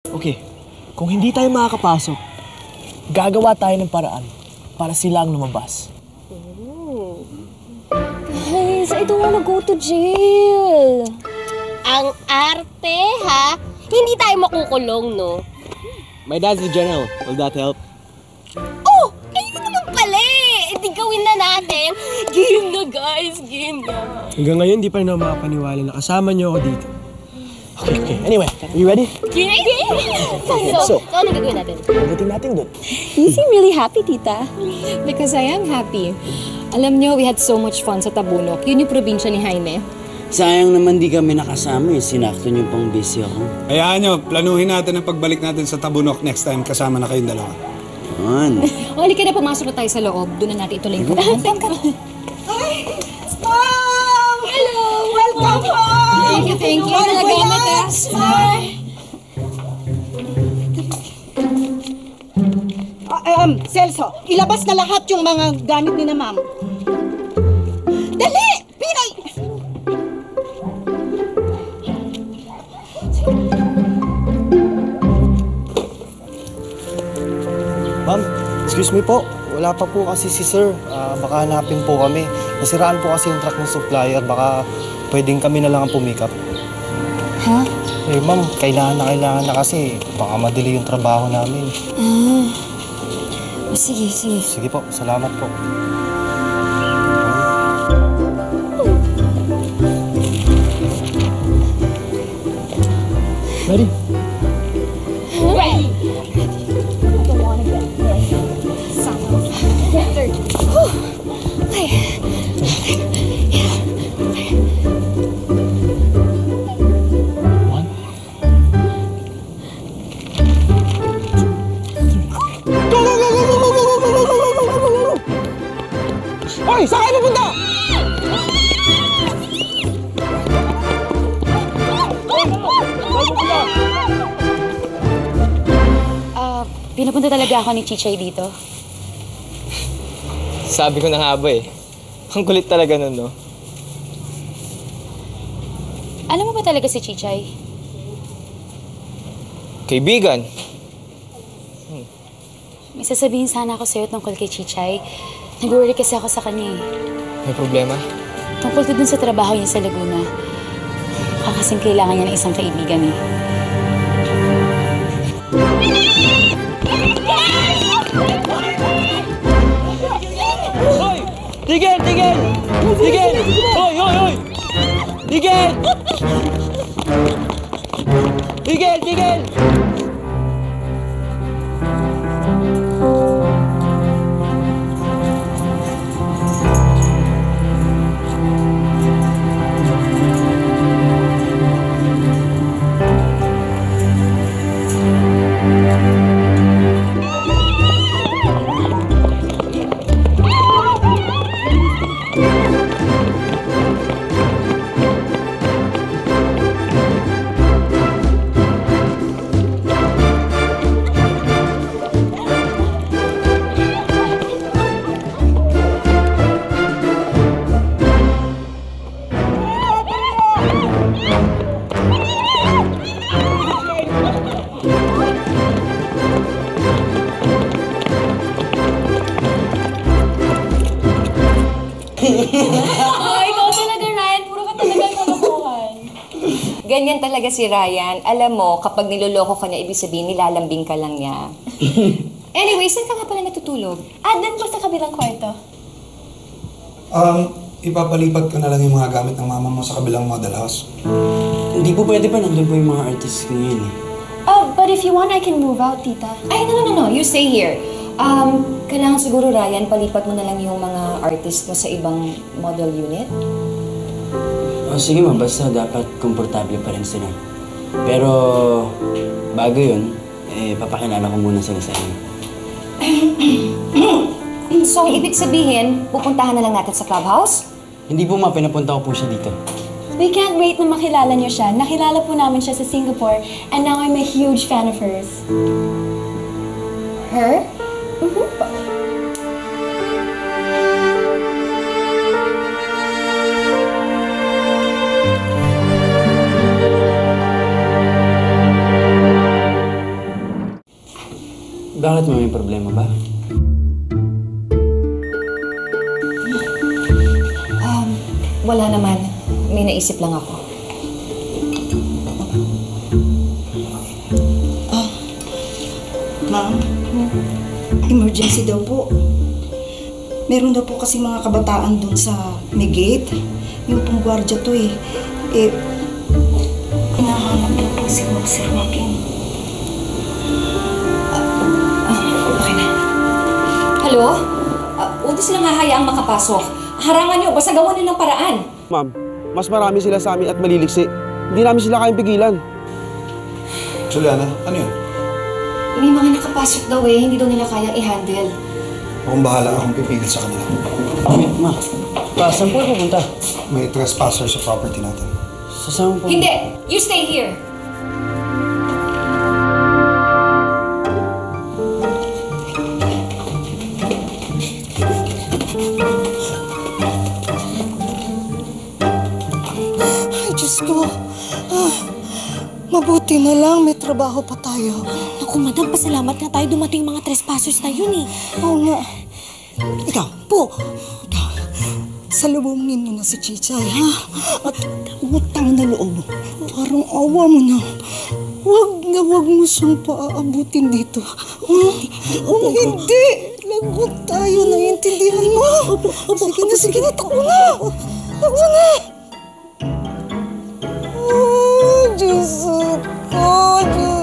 Okay, kung hindi tayo makakapasok, gagawa tayo ng paraan para sila ang lumabas. Guys, I don't wanna go to jail. Ang arte, ha? Hindi tayo makukulong, no? My dad's the general. Will that help? Oh! Ayun naman pala eh! Hindi gawin na natin. Game na, guys. Game na. Hanggang ngayon, di pa rin ako makapaniwala na kasama niyo ako dito. Okay. Anyway, are you ready? Game! So, ano gagawin natin? Pagdating natin doon. You seem really happy, tita. Because I am happy. Alam nyo, we had so much fun sa Tabunok. Yun yung probinsya ni Jaime. Sayang naman di kami nakasama eh. Sinakto niyo pang busy ako. Hayaan nyo, planuhin natin ang pagbalik natin sa Tabunok next time kasama na kayong dalawa. Man. O, halika na, pumasok na tayo sa loob. Doon na natin ituloy ko. Mom! Hello! Welcome home! Thank you. Nalagamit ah. Celso, ilabas na lahat yung mga gamit ni na ma'am. Dali! Pinoy! Ma'am, excuse me po. Wala pa po kasi si sir. Baka hanapin po kami. Nasiraan po kasi yung truck ng supplier. Baka pwedeng kami na lang ang pumikap. Ha? Eh ma'am, kailangan na kasi. Baka madali yung trabaho namin. Sige. Sige po, salamat po. Ready? Ready! Hoy! Saan kayo pupunta? Pinapunta talaga ako ni Chichay dito. Sabi ko na nga ba eh. Ang kulit talaga nun, no? Alam mo ba talaga si Chichay? Kaibigan. May sasabihin sana ako sa'yo tungkol kay Chichay. Nag-worry kasi ako sa kanya eh. May problema? Tungkol to dun sa trabaho niya sa Laguna. Kakasing kailangan niya ng isang kaibigan eh. Hoy! Tigil! Hoy! Tigil! Tigil! Ikaw talaga, Ryan. Puro ka talaga kalokohan. Ganyan talaga si Ryan. Alam mo, kapag niloloko ka niya, ibig sabihin, nilalambing ka lang niya. Anyway, saan ka nga pala natutulog? Doon po sa kabilang kwarto. Ipapalipat ko na lang yung mga gamit ng mama mo sa kabilang model house. Hindi po pwede pa. Nandun po yung mga artists ko ngayon eh. But if you want, I can move out, tita. Ay, no. You stay here. Kailangan siguro, Ryan, palipat mo na lang yung mga artist mo sa ibang model unit. Sige ma'am, basta dapat komportable pa rin sila. Pero bago yun, papakilala ko muna sila sa inyo. So, ibig sabihin, pupuntahan na lang natin sa clubhouse? Hindi po ma, pinapunta ko po siya dito. We can't wait na makilala niyo siya. Nakilala po namin siya sa Singapore, and now I'm a huge fan of hers. Her? Bakit mo may problema ba? Wala naman. May naisip lang ako. Ma'am, emergency daw po. Meron daw po kasi mga kabataan doon sa may gate. Yung pong gwardiya to eh. Hinahanap daw po si Sir Joaquin. Okay na. Hello? Huwag niyo silang hahayaang makapasok. Harangan niyo, basta gawan niyo ng paraan. Ma'am, mas marami sila sa amin at maliliksi. Hindi namin sila kayang pigilan. Juliana, ano yun? May mga nakapasok daw eh, hindi daw nila kayang i-handle. Akong bahala, akong pipigil sa kanila. Ma, saan po pupunta? May trespasser sa property natin. Sasama po. Hindi! You stay here! Ay, Diyos ko. Mabuti na lang, may trabaho pa tayo. Naku, madam, pasalamat nga tayo dumating mga trespassers na yun eh. Oo nga. Ikaw, po. Ikaw, salubungin mo na si Chichay, ha? At utang na loob. Parang awa mo na. Huwag mo siyang paaabutin dito. Oh, hindi. Lagot tayo, naiintindihan mo. Sige na, takbo na. Takbo na. Oh, Diyos ko, Diyos